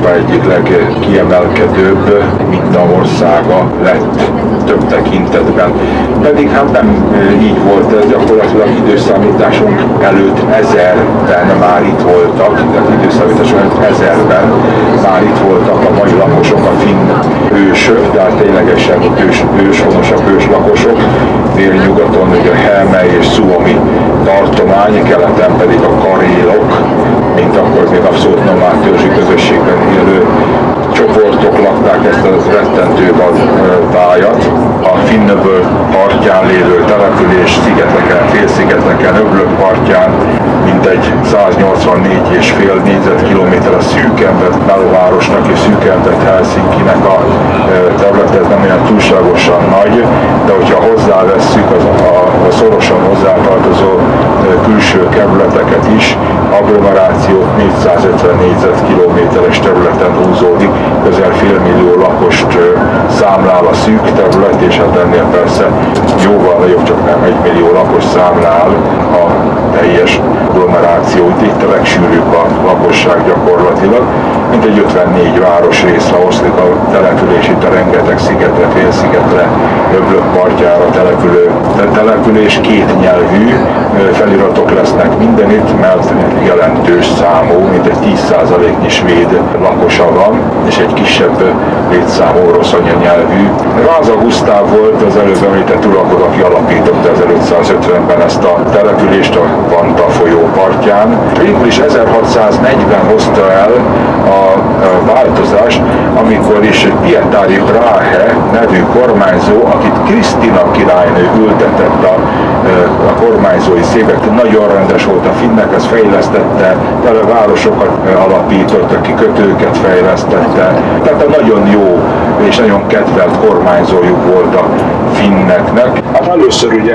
Európa egyik legkiemelkedőbb mintaországa lett több tekintetben. Pedig hát nem így volt ez, gyakorlatilag időszámításunk előtt 1000-ben már itt voltak, tehát időszámításunk előtt 1000-ben már itt voltak a mai lakosok, a finn ősök, tehát ténylegesen őshonosak, őslakosok, délnyugaton ugye a Helme és Suomi tartomány, keleten pedig a karélok, mint akkor még abszolút nomád törzsi közösségben élő csoportok lakták ezt a rettentő vad tájat. A Finnöböl partján lévő település szigeteken, félszigeteken, öblök partján mintegy 184,5 négyzetkilométer a szűkembert belvárosnak és szűkembert Helsinkinek a terület, ez nem olyan túlságosan nagy, de hogyha hozzávesszük a szorosan hozzátartozó külső kerületeket is, agglomerációt 450 négyzetkilométeres területen húzódik, közel félmillió lakost számlál a szűk terület, és hát ennél persze jóval nagyobb, csak nem 1 millió lakos számlál a teljes agglomeráció. Itt a legsűrűbb a lakosság gyakorlatilag, mint egy 54 városrészre oszlik a település, itt a rengeteg szigetre, félszigetre, öblök partjára település kétnyelvű feliratok lesznek mindenütt, mert jelentős számú, mint egy 10%-nyi svéd lakosa van, és egy kisebb létszámú orosz anyanyelvű. Váza Gusztáv volt az előbb említett uralkodó, aki alapította 1550-ben ezt a települést a Vanta folyó partján. Végül is 1640 hozta el a változást, amikor is Pietari Brahe nevű kormányzó, akit Krisztina királynő ültetett a kormányzói székbe, nagyon rendes volt a finnek, ez fejlesztette, tele városokat alapított, a kikötőket fejlesztette, tehát a nagyon jó és nagyon kedvelt kormányzójuk volt a finneknek. Hát először ugye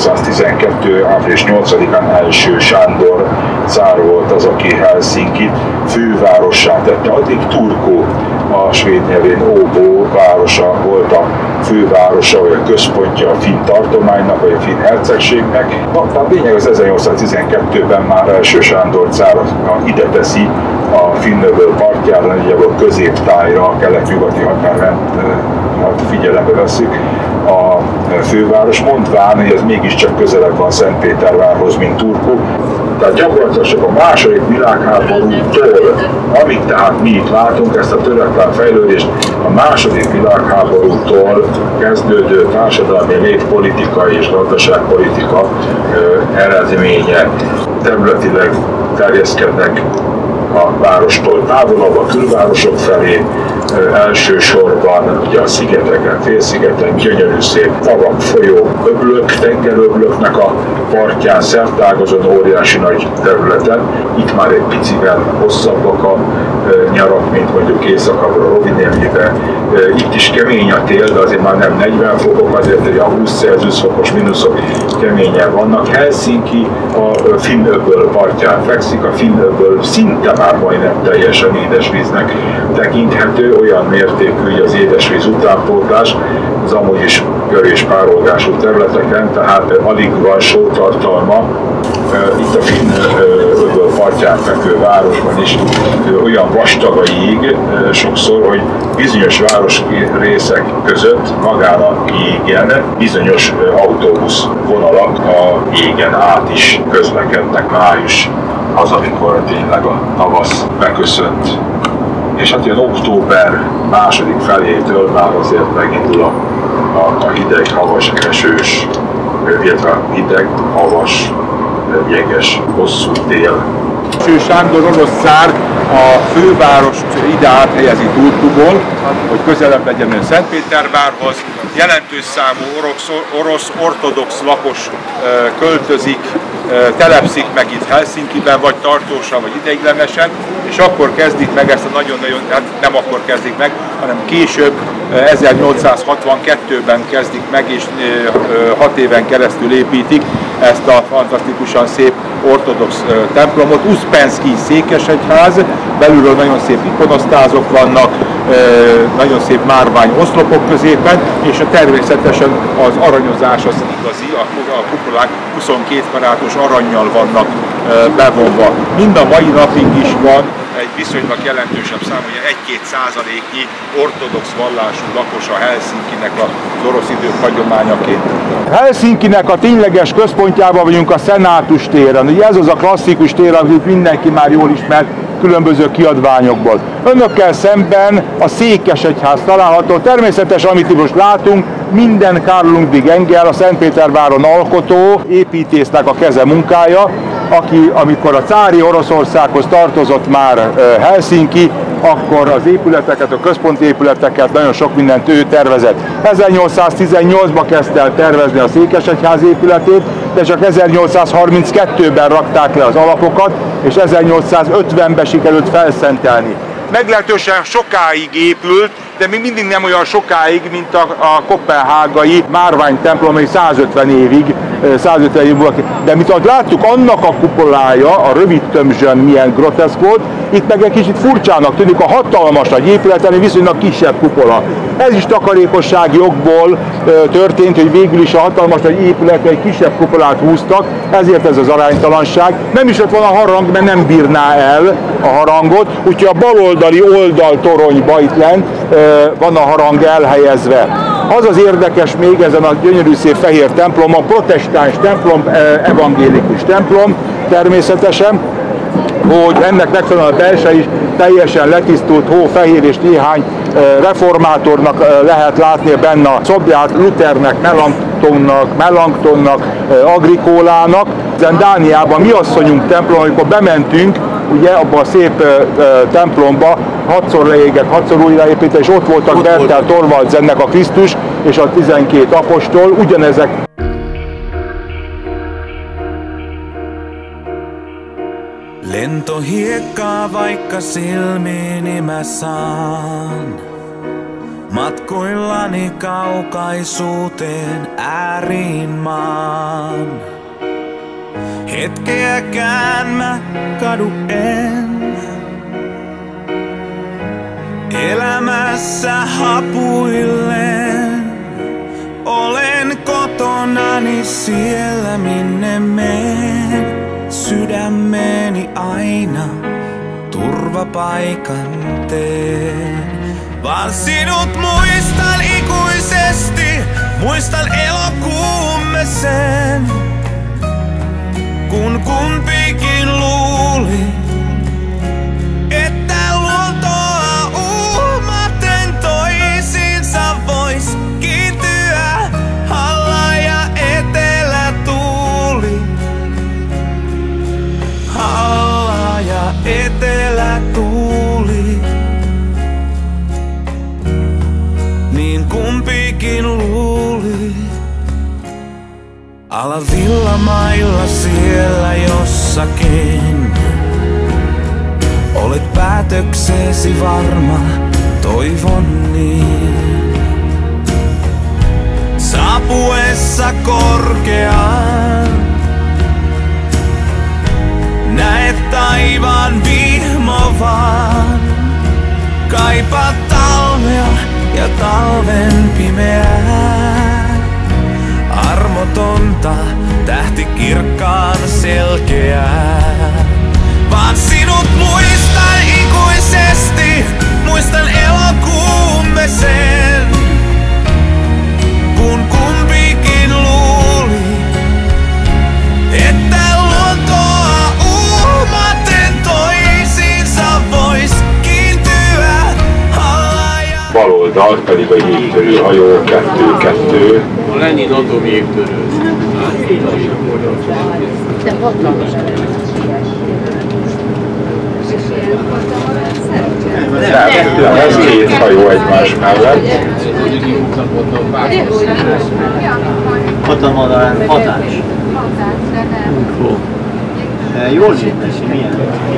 1812. április 8-án első Sándor cár volt az, aki Helsinkit fővárossá tette. Addig Turku, a svéd nyelvén Åbo városa volt a fővárosa, vagy a központja a finn tartománynak, vagy a finn hercegségnek. A lényeg az 1812-ben már első Sándor cár ide teszi a Finnöböl partjára, nagyjából középtájra, a kelet-nyugati határrendet figyelembe veszik a főváros, mondván, hogy ez mégiscsak közelebb van Szentpétervárhoz, mint Turku. Tehát gyakorlatilag a második világháborútól, amit tehát mi itt látunk, ezt a töretlen fejlődést, a második világháborútól kezdődő társadalmi létpolitika és gazdaságpolitika eredménye. Területileg terjeszkednek a várostól távolabb, a külvárosok felé, elsősorban ugye a szigeteken, félszigeten gyönyörű szép tavak, folyók, öblök, tengeröblöknek a partján, szertágazon, óriási nagy területen. Itt már egy picivel hosszabbak a nyarak, mint mondjuk északabbra Rovaniemibe. Itt is kemény a tél, de azért már nem 40 fokok, azért hogy a 20 Celsius fokos mínuszok keményen vannak. Helsinki a Finnöböl partján fekszik, a Finnöböl szinte már majdnem teljesen édesvíznek tekinthető, olyan mértékű, hogy az édesvíz utánpótlás, az amúgy is kör- és párolgású területeken, tehát alig van sótartalma. Itt a Finnöböl partján fekvő városban is olyan vastag a jég sokszor, hogy bizonyos városrészek között magán a jégen bizonyos autóbusz vonalak a jégen át is közlekednek május, az, amikor tényleg a tavasz beköszönt. És hát ilyen október második felétől már azért megindul a hideg, havas, esős, illetve hideg, havas, jeges, hosszú tél. Sándor orosz cár a fővárost ide áthelyezi Turkuból, hogy közelebb legyen Szentpétervárhoz. Jelentős számú orosz ortodox lakos költözik, telepszik meg itt Helsinkiben, vagy tartósan, vagy ideiglenesen, és akkor kezdik meg ezt a nagyon-nagyon, hát nem akkor kezdik meg, hanem később, 1862-ben kezdik meg, és 6 éven keresztül építik ezt a fantasztikusan szép ortodox templomot. Uszpenszkij székesegyház, belülről nagyon szép ikonosztázok vannak, nagyon szép márvány oszlopok középen, és természetesen az aranyozás az igazi, a kupolák 22 karátos arannyal vannak bevonva. Mind a mai napig is van egy viszonylag jelentősebb szám, ugye 1-2%-nyi ortodox vallású lakos a Helsinkinek az orosz idők hagyományaként. Helsinkinek a tényleges központjában vagyunk, a Szenátus téren. Ugye ez az a klasszikus tér, amit mindenki már jól ismer különböző kiadványokból. Önökkel szemben a Székesegyház található. Természetes, amit most látunk, minden Carl Ludwig Engel, a Szentpéterváron alkotó építésznek a keze munkája, aki amikor a cári Oroszországhoz tartozott már Helsinki, akkor az épületeket, a központi épületeket, nagyon sok mindent ő tervezett. 1818-ban kezdte el tervezni a Székesegyház épületét, de csak 1832-ben rakták le az alapokat, és 1850-ben sikerült felszentelni. Meglehetősen sokáig épült, de még mindig nem olyan sokáig, mint a koppenhágai márvány templom, ami 150 évig volt. De mint ahogy láttuk, annak a kupolája, a rövid tömzsön milyen groteszk volt, itt meg egy kicsit furcsának tűnik a hatalmas nagy épületen egy viszonylag kisebb kupola. Ez is takarékossági okból történt, hogy végül is a hatalmas nagy épületre egy kisebb kupolát húztak, ezért ez az aránytalanság. Nem is ott van a harang, mert nem bírná el a harangot, úgyhogy a baloldali oldaltoronyba itt lent van a harang elhelyezve. Az az érdekes még ezen a gyönyörű szép fehér templomon, protestáns templom, evangélikus templom természetesen, hogy ennek megfelelően a belseje is teljesen letisztult, hófehér, és néhány reformátornak lehet látni benne a szobját, Luthernek, Melanchthonnak, Agrikolának. Ezen Dániában mi asszonyunk templom, amikor bementünk, ugye abban a szép templomba, 6-szor leégett, 6-szor újraépített, és ott voltak Bertel Thorvaldsennek a Krisztus és a 12 apostol, ugyanezek. Lentohiekkaa vaikka silmiini mä saan, matkoillani kaukaisuuteen ääriin maan. Hetkeäkään mä kadu en, elämässä hapuillen. Olen kotonani siellä minne menen, sydämeni aina turvapaikan teen. Vaan sinut muistan ikuisesti, muistan elokuumme sen. Kun kumpikin luuli, että luontoa uhmaten toisiinsa vois kiintyä, alla ja etelä tuuli. Alla ja etelä tuuli, niin kumpikin luuli. Alavillamailla siellä jossakin, olet päätökseesi varma, toivon niin. Saapuessa korkeaan, näet taivaan vihmovaan. Kaipaat talvea ja talven pimeää. Armotonta, tähti kirkkaan selkeää. Vaan sinut muistan ikuisesti, muistan elokuumme sen. Kun kumpikin luuli, että luontoa uhmaten toisiinsa vois kiintyä. Baloldalt pedig a jégtörőhajó 2-2. A Lenin atomjégtörő. De hatalmas. Nem, ez két hajó egymás mellett. Katamaran hatás. Jól nézd, milyen?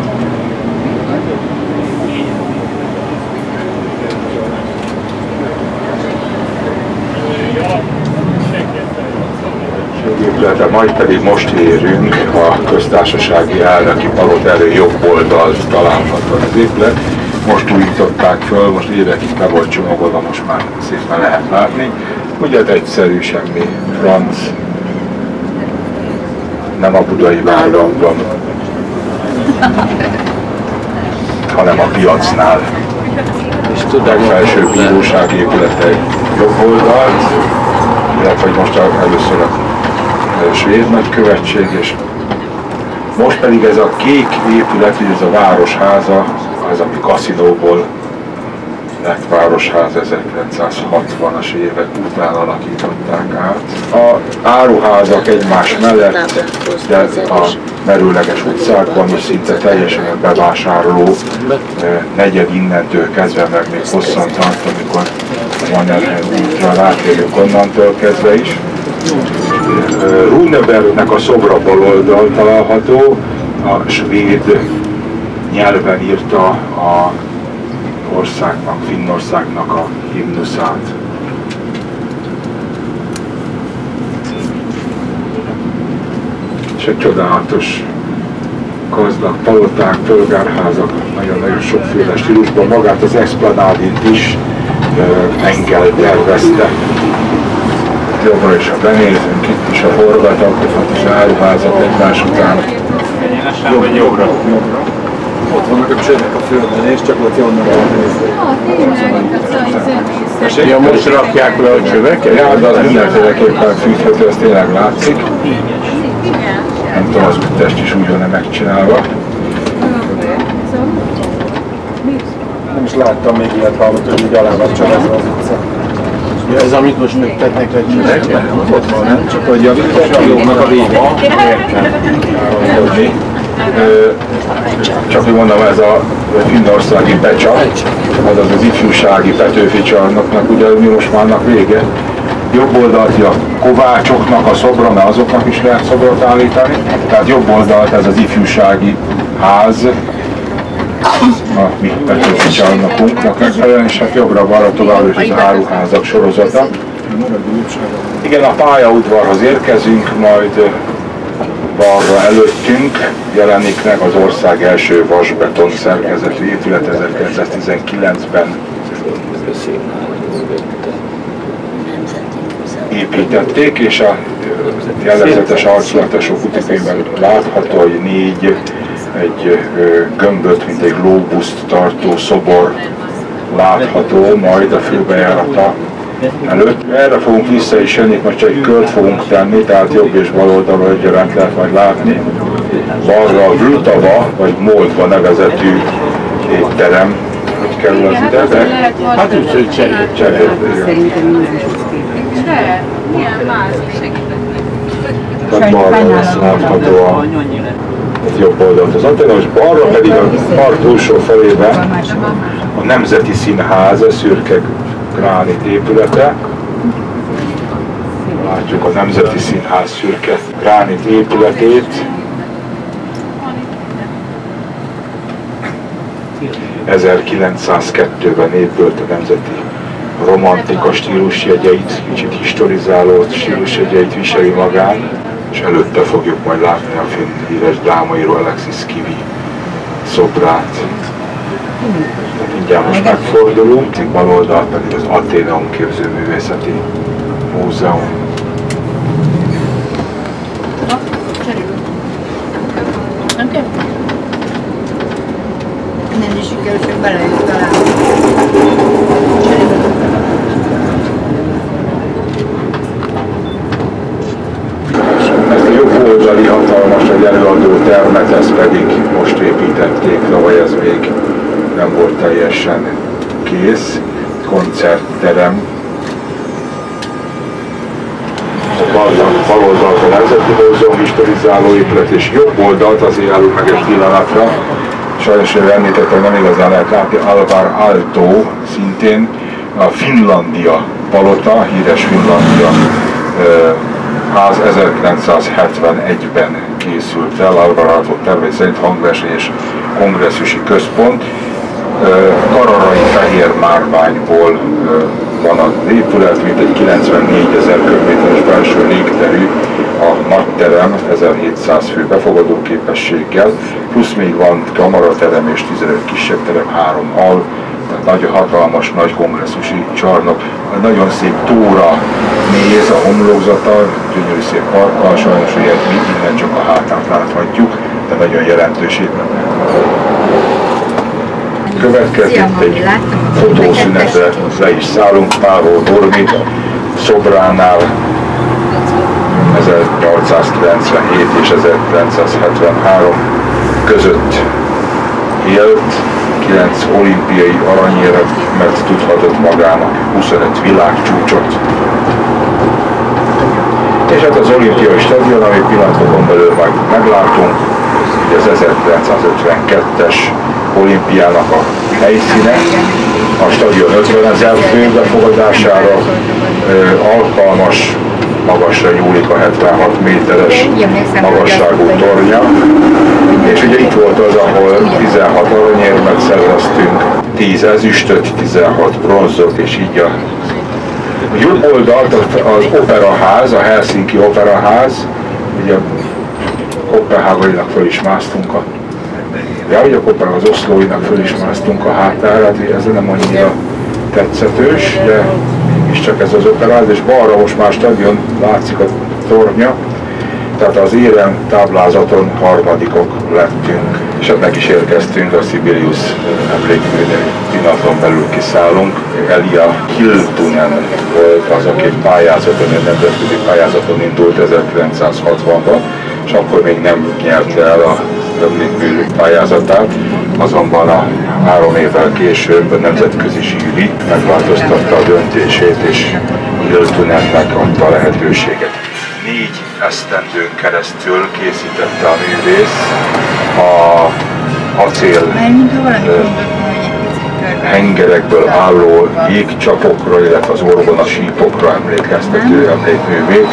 De majd pedig most érünk a köztársasági elnöki palota elő jobb oldalt található az épület. Most újították föl, most évekig be volt csomagolva, most már szépen lehet látni. Ugye egyszerű, semmi franc, nem a Budai Városban. hanem a piacnál. A legfelsőbb bíróság épülete jobb oldalt, illetve most először a svéd nagykövetség, és most pedig ez a kék épület, ez a Városháza, ez a kaszinóból lett Városház, 1960-as évek után alakították át. A áruházak egymás mellett, de a merőleges utcákban is szinte teljesen bevásárló negyed innentől kezdve, meg még hosszan tart, amikor Mannerheim útra rátérünk onnantól kezdve is. Runebergnek a szobra bal oldal található, a svéd nyelven írta a országnak, Finnországnak a himnuszát. És egy csodálatos gazdag paloták, polgárházak, nagyon-nagyon sokféle stílusban, magát az Esplanádint is Engel tervezte. Jobbra is, ha benézünk, itt is a forgatakat és áruházak egymás után. Jobbra. Ott vannak a csövek a földön, és csak ott jönnek a nézni. Ja, most rakják le a csöveket? Ja, de az mindenféleképpen fűthető, ez tényleg látszik. Nem tudom, az úttest is úgy van-e megcsinálva. Nem is láttam még ilyet, hallott, hogy így alá van csalászva az utca. Ja, ez amit most megtetnek egy csöveket? Ott van, nem? Csak hogy javítják a jóknak a vége. Csak hogy mondom, ez a finnországi becsat, azaz az ifjúsági Petőfi csarnoknak, ugye mi most már annak vége. Jobb oldalt a kovácsoknak a szobra, mert azoknak is lehet szobrot állítani. Tehát jobb oldalt ez az ifjúsági ház, a mi Petőfi csarnokunknak megfelelően, és hát jobbra-balra tovább is az áruházak sorozata. Igen, a pályaudvarhoz érkezünk, majd balra előttünk jelenik meg az ország első vasbeton szerkezetű épület 1919-ben építették, és a jellegzetes arculatosok utipében látható, hogy egy gömböt, mint egy glóbuszt tartó szobor látható majd a főbejárata előtt. Erre fogunk vissza is jönni, most csak egy kört fogunk tenni, tehát jobb és bal oldalról egyaránt lehet majd látni. Balra a Vltava, vagy Moldva nevezetű étterem, hogy kerül az ide, de... Hát úgy, hogy cserél. De, milyen más segített? Tehát balra lesz látható a jobb oldalt az antenna, és balra pedig a part túlsó felében a Nemzeti Színház, szürke gránit épülete. Látjuk a Nemzeti Színház szürke gránit épületét. 1902-ben épült a Nemzeti romantika stílusjegyeit, kicsit historizáló stílusjegyeit viseli magán, és előtte fogjuk majd látni a finn híres drámaíró Alexis Kivi szobrát. Mindjárt most megfordulunk, bal oldalt pedig az Athéneum Képzőművészeti Múzeum. Nem is sikerül, csak belejött talán. Ezt a jobb oldali hatalmas egy előadó termet, ezt pedig most építették, vagy ez még nem volt teljesen kész. Koncertterem. Bal oldalt a Nemzeti Múzeum historizáló épület, és jobb oldalt azért állunk meg egy pillanatra. Sajnos említettem, hogy nem igazán lehet látni, Alvar Aalto, szintén a Finlandia palota, híres Finlandia ház 1971-ben készült el, Alvar Aalto tervei szerint hangverseny és kongresszusi központ. Kararai fehér márványból van az épület, mint egy 94 000 köbméteres belső légterű, a nagyterem 1700 fő befogadó képességgel, plusz még van kamaraterem és 15 kisebb terem, 3 hal, tehát nagyon hatalmas, nagy kongresszusi csarnok. Nagyon szép tóra néz a homlokzata, gyönyörű szép parkkal, sajnos ilyet mi innen csak a hátát láthatjuk, de nagyon jelentős épület. következik, egy fotószünetre le is szállunk Pálhol Dormi szobránál 1897 és 1973 között élt, 9 olimpiai aranyérmet tudhatott magának, 25 világcsúcsot. És hát az olimpiai stadion, ami pillanatokon belül majd meglátunk, az 1952-es olimpiának a helyszíne, a stadion 50 000 fő befogadására alkalmas, magasra nyúlik a 76 méteres magasságú tornya, és ugye itt volt az, ahol 16 aranyérmet szereztünk, 10 ezüstöt, 16 bronzot, és így a jobb oldalt az operaház, a Helsinki operaház, ugye a Kopenhágainak föl is másztunk az oszlóinak föl is másztunk a hátára, hát ez nem annyira tetszetős, de mégis csak ez az operáz, és balra most már stadion látszik a tornya, tehát az érem táblázaton harmadikok lettünk, és hát meg is érkeztünk a Sibelius emlékműnél, pillanaton belül kiszállunk. Elia Hiltunen volt az, aki egy nemzetközi pályázaton indult 1960-ban, és akkor még nem nyerte el a emlékmű pályázatát, azonban a 3 évvel később a nemzetközi zsűri megváltoztatta a döntését, és Hiltunennek adta a lehetőséget. 4 esztendőn keresztül készítette a művész a acél hengerekből álló jégcsapokra, illetve az orgona sípokra emlékeztető emlékművét.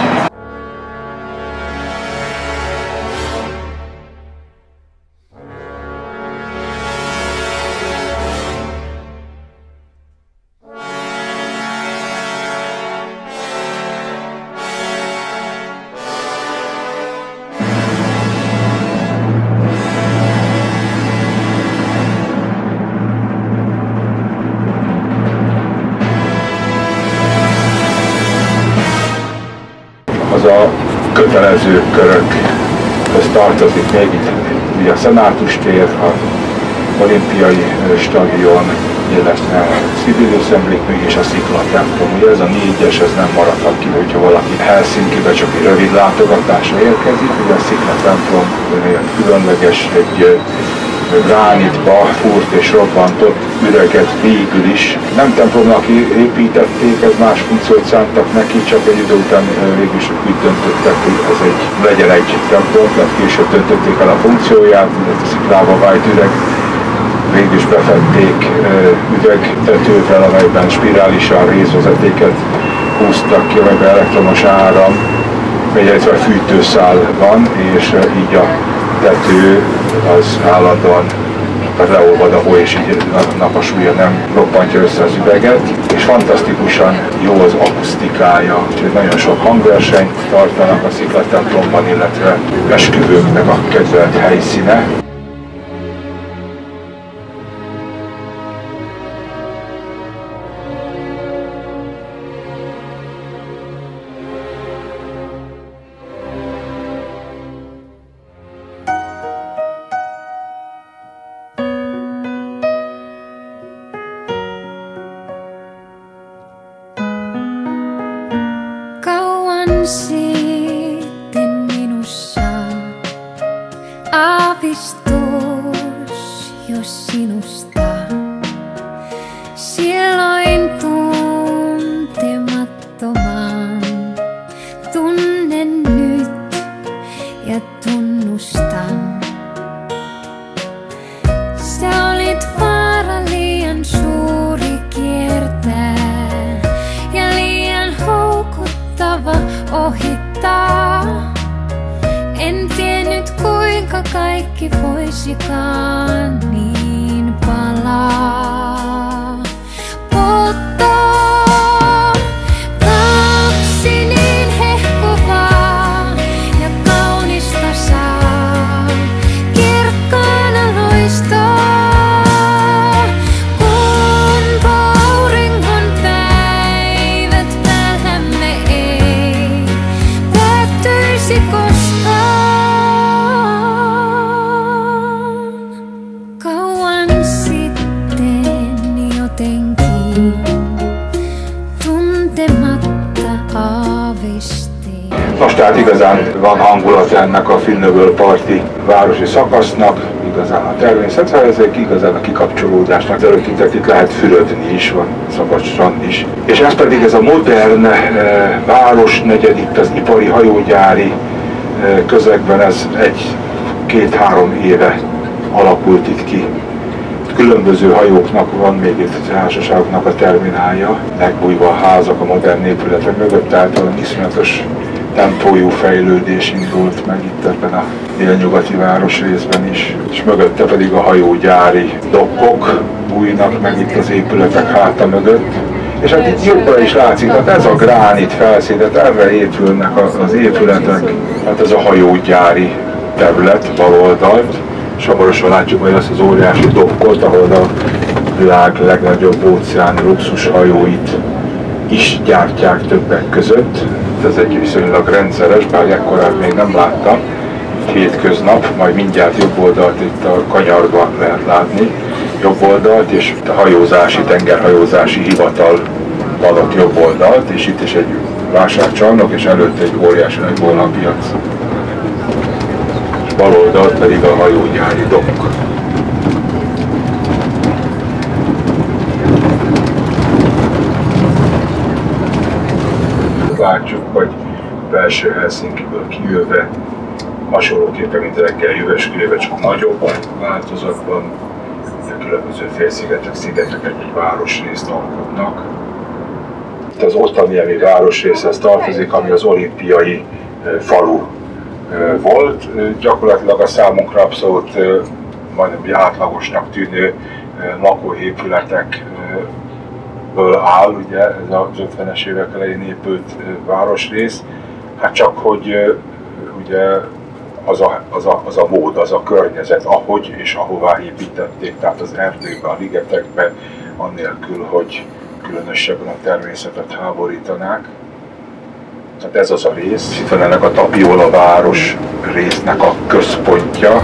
Az a kötelező körökhöz tartozik még itt ugye a Szenátus tér, a olimpiai stadion, illetve a Sibelius emlékmű és a Szikla templom. Ugye ez a 4-es, ez nem maradhat ki, hogyha valaki Helsinkibe csak egy rövid látogatásra érkezik. Ugye a Szikla templom különleges, egy gránitba fúrt és robbantott üreget végül is. Nem templomnak építették, ez más funkciót szántak neki, csak egy idő után végül is úgy döntöttek, hogy ez legyen egy templom, tehát később döntötték el a funkcióját, a sziklába vájt üreg. Végül is befedték üvegtetővel, amelyben spirálisan részvezetéket húztak ki, amelyben elektromos áram, illetve fűtőszál van, és így a tető az állandóan leolvad a hó, és így a napasúlya nem roppantja össze az üveget, és fantasztikusan jó az akusztikája, úgyhogy nagyon sok hangversenyt tartanak a Szikla templomban, illetve esküvőknek a kedvelt helyszíne. Sitten minussa aavistus jos sinusta. Silloin tuntemattoman tunnen nyt ja tunnustan. Sä olit vaara liian suuri kiertää ja liian houkuttava ohittaa. En tiennyt kuinka kaikki voisikaan niin palaa. Mutta kaksi niin hehkuvaa ja kaunista saa kirkkaana loistaa. Kun auringon päivät päällämme ei päättyisi koskaan. Kauan sitten Most tehát igazán van hangulat ennek a Finnövöl parti városi szakasznak, igazán a természet, ezek igazán a kikapcsolódásnak előtt itt lehet fürödni is, van szabad strand is. És ez pedig ez a modern városnegyed itt az ipari hajógyári közegben, ez 1-2-3 éve alakult itt ki. Különböző hajóknak van még itt a társaságoknak a terminálja, megbújva a házak, a modern épületek mögött, tehát olyan iszonyatos tempójú fejlődés indult meg itt ebben a délnyugati városrészben is, és mögötte pedig a hajógyári dokkok bújnak meg itt az épületek háta mögött. És hát itt jobban is látszik, hát ez a gránit felszín, tehát erre épülnek az épületek, hát ez a hajógyári terület bal oldalt, és hamarosan látjuk majd azt az óriási dokkot, ahol a világ legnagyobb óceáni luxushajóit is gyártják többek között. Ez egy viszonylag rendszeres, bár ekkorát még nem láttam. Hétköznap, majd mindjárt jobb oldalt itt a kanyarban lehet látni, jobb oldalt, és a hajózási, tengerhajózási hivatal alatt jobb oldalt, és itt is egy vásárcsarnok, és előtte egy óriási nagy volnapiac. És bal oldalt pedig a hajógyári dokk. Látjuk, hogy belső Helsinkiből kijöve, hasonlóképpen, mint reggel Jyväskylä, csak nagyobb változatban, a különböző félszigetek, szigetek egy városrészt alkotnak. Itt az Otaniemi városrészhez tartozik, ami az olimpiai falu volt. Gyakorlatilag a számunkra abszolút majdnem átlagosnak tűnő lakóépületekből áll, ugye ez az 50-es évek elején épült városrész. Hát csak hogy ugye az a mód, az a környezet, ahogy és ahová építették, tehát az erdőkbe, a ligetekbe, annélkül, hogy különösebben a természetet háborítanák. Tehát ez az a rész. Itt van ennek a Tapiola város résznek a központja.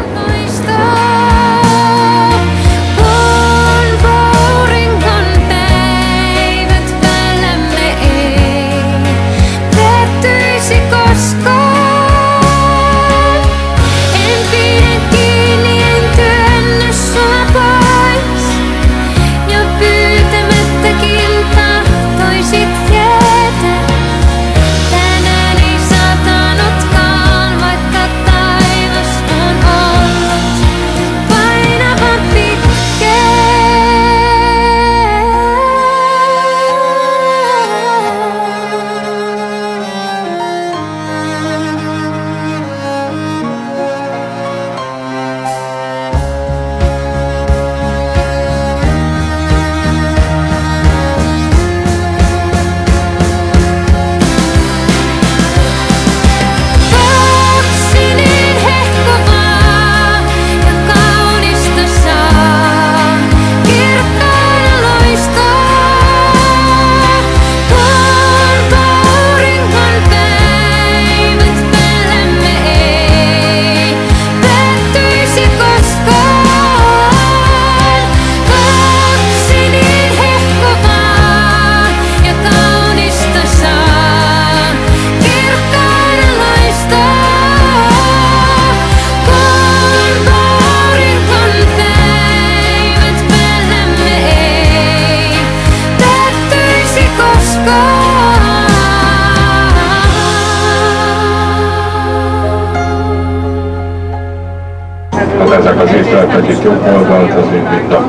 Ezek az épületek itt jobb oldalt, az mint a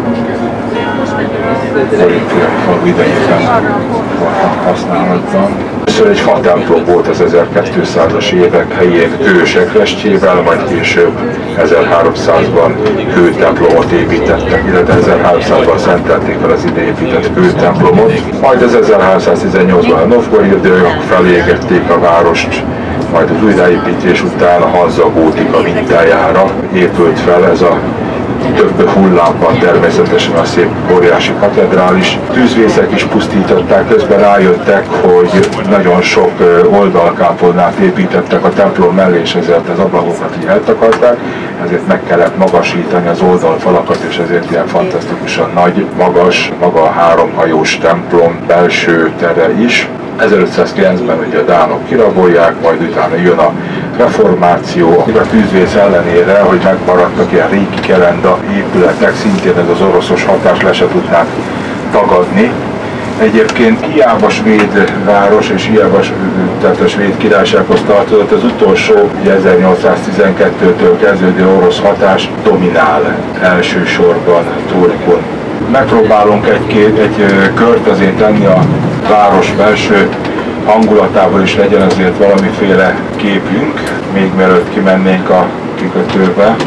olimpiai falu idejében voltak használatban. Először egy fatemplom volt az 1200-as évek helyi kősekrestjével, majd később 1300-ban kőtemplomot építettek, illetve 1300-ban szentelték fel az ide épített kőtemplomot. Majd az 1318-ban a novgorodok felégették a várost, majd az újraépítés után a Hanza gótika mintájára épült fel ez a több hullámban természetesen a szép óriási katedrális. Tűzvészek is pusztították, közben rájöttek, hogy nagyon sok oldalkápolnát építettek a templom mellé, és ezért az ablakokat így eltakarták, ezért meg kellett magasítani az oldalfalakat, és ezért ilyen fantasztikusan nagy, magas, maga a háromhajós templom belső tere is. 1509-ben ugye a dánok kirabolják, majd utána jön a reformáció, a tűzvész ellenére, hogy megmaradtak ilyen régi kerenda épületek, szintén ez az oroszos hatás le se tudnák tagadni. Egyébként hiába svéd város és hiába tehát a svéd királysághoz tartozott, az utolsó 1812-től kezdődő orosz hatás dominál elsősorban Turkun. Megpróbálunk egy kört azért tenni a város belső hangulatában is, legyen azért valamiféle képünk, még mielőtt kimennénk a kikötőbe.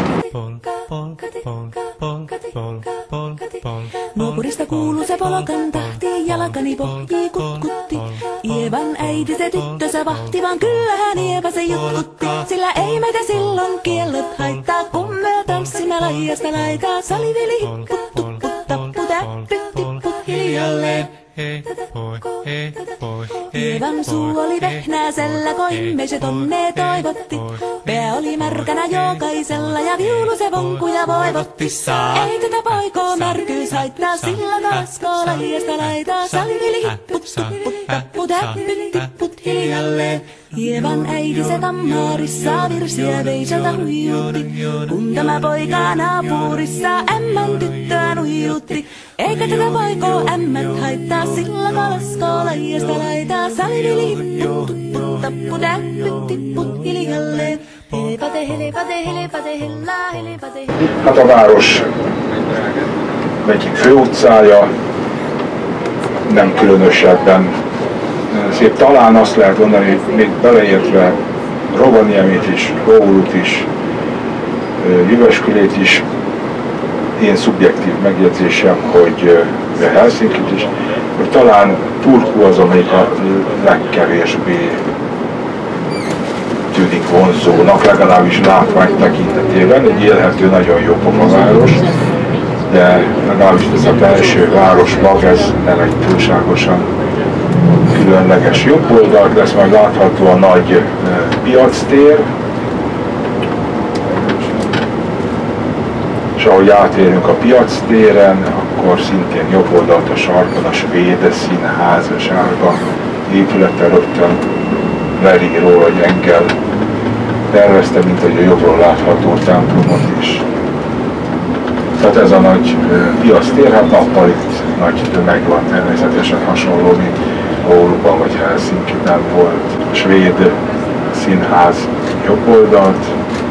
Nuopurista kuuluu se polokan tahti, jalkani pohjii kutkutti. Ievan äiti se tyttönsä vahti, vaan kyllähän Ieva se jutkutti. Sillä ei meitä silloin kiellot haittaa, kun me tanssimme laidasta laitaa. Saliveli hipput, tupput, tapput, täppyt, tipput hiljalleen. Ievan suu oli vehnäisellä, koimme se tonne toivotti. Pää oli märkänä jokaisella ja viulu se vonkuja voivotti. Ei tätä poikoo märkyys haittaa, sillä kalaskoo laidasta laitaa. Saliveli hipput, tupput, tapput, täppyt, tipput hiljalleen. Ievan äiti se kammarissa virsiä veisalta huijuutti. Kun tämä poika naapurissa ämmän tyttöä nuijuutti. Eikä tätä poikoo ämmät haittaa, sillä kalaskoo laidasta laitaa. Saliveli hipput, tupput, tapput, täppyt, tipput hiljalleen. Helepate, helepate, helepate, hellaa, helepate. Hát a város egyik főutcája, nem különösebben szép. Talán azt lehet mondani, hogy még beleértve Rovaniemit is, Oulut is, Jyväskylét is, én szubjektív megjegyzésem, hogy Helsinkit is, hogy talán Turku az, amelyik a legkevésbé tűnik vonzónak, legalábbis látvány tekintetében. Egy élhető, nagyon jó pofaváros, de legalábbis ez a belső városmag, ez nem egy túlságosan különleges. Jobb oldalt lesz majd látható a nagy piactér, és ahogy átérünk a piactéren, akkor szintén jobb oldalt a sarkon a Svéd Színház, sárga épülete rögtön leír róla, hogy Engel tervezte, mint hogy a jobbról látható templomot is. Tehát ez a nagy piactér, hát nappal itt nagy tömeg van, természetesen hasonló, mint Ouluban vagy Helsinkiben volt. A Svéd Színház jobb oldalt,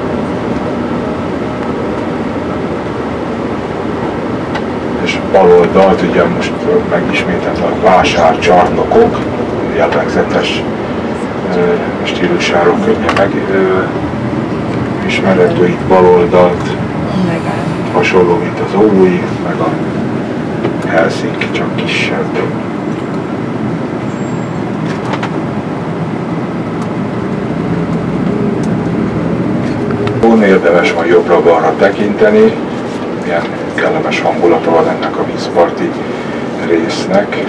és bal oldalt ugye most megismételt a vásárcsarnokok, jellegzetes stílusáról könnyen megismerhető, itt bal oldalt, hasonló, mint az Oului, meg a Helsinki, csak kisebb. Érdemes van jobbra-balra tekinteni, milyen kellemes hangulata van ennek a vízparti résznek.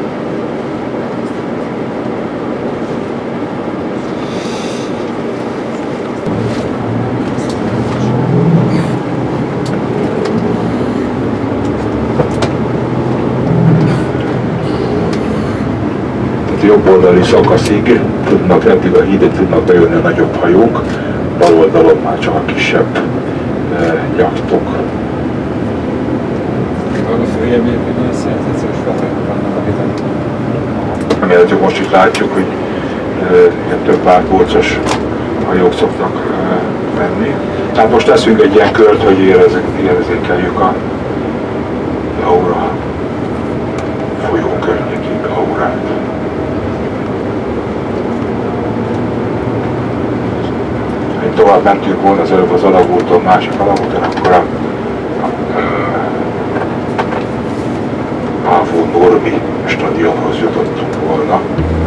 Jobb oldali szakaszig tudnak, eddig a hídig tudnak bejönni a nagyobb hajók, bal oldalon már csak a kisebb jachtok. Remélhetőleg most itt látjuk, hogy több párpolcos hajók szoktak menni. Tehát most teszünk egy ilyen kört, hogy érzékeljük a Aura folyó környéki aurát. Tovább mentünk volna az előbb az alagúton, másik alagúton, akkor a Pávó Nurmi stadionhoz jutottunk volna.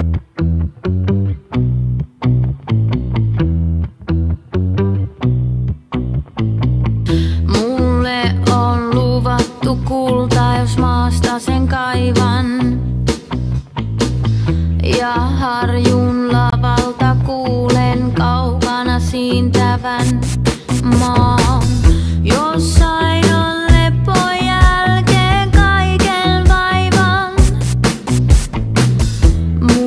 Mulle on luvattu kultaa, jos maasta sen kaivan. Ja harjun lavalta kuulen kaukana siintävän maan. Jossain on lepon jälkeen kaiken vaivan.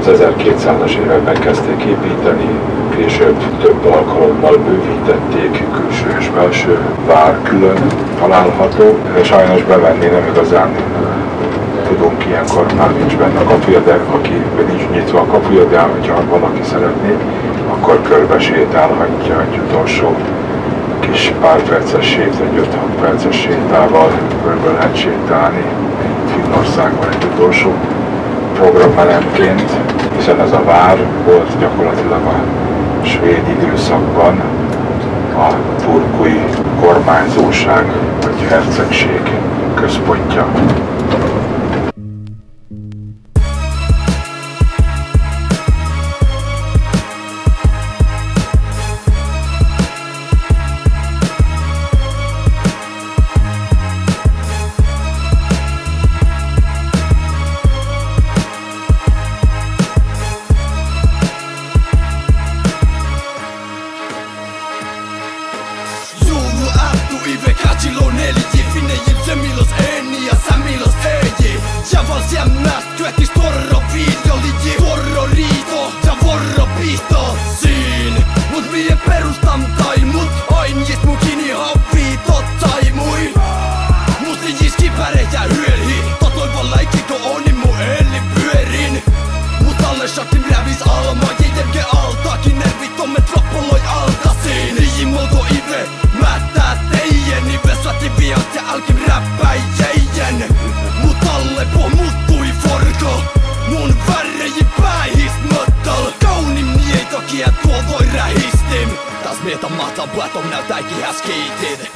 Az 1200-as években kezdték építeni, később több alkalommal bővítették, külső és belső vár külön található. Sajnos bevenni nem igazán tudunk, ilyenkor már nincs benne a kapuja, de aki nincs nyitva a kapuja, de ha valaki szeretné, akkor körbe sétálhatja egy utolsó kis pár perces sét, egy 5-6 perces sétával körbe lehet sétálni Finnországban egy utolsó programelemként, hiszen ez a vár volt gyakorlatilag a svéd időszakban a turkui kormányzóság vagy hercegség központja. Taas mietä mahtavaa, näyttääkin häskiitin.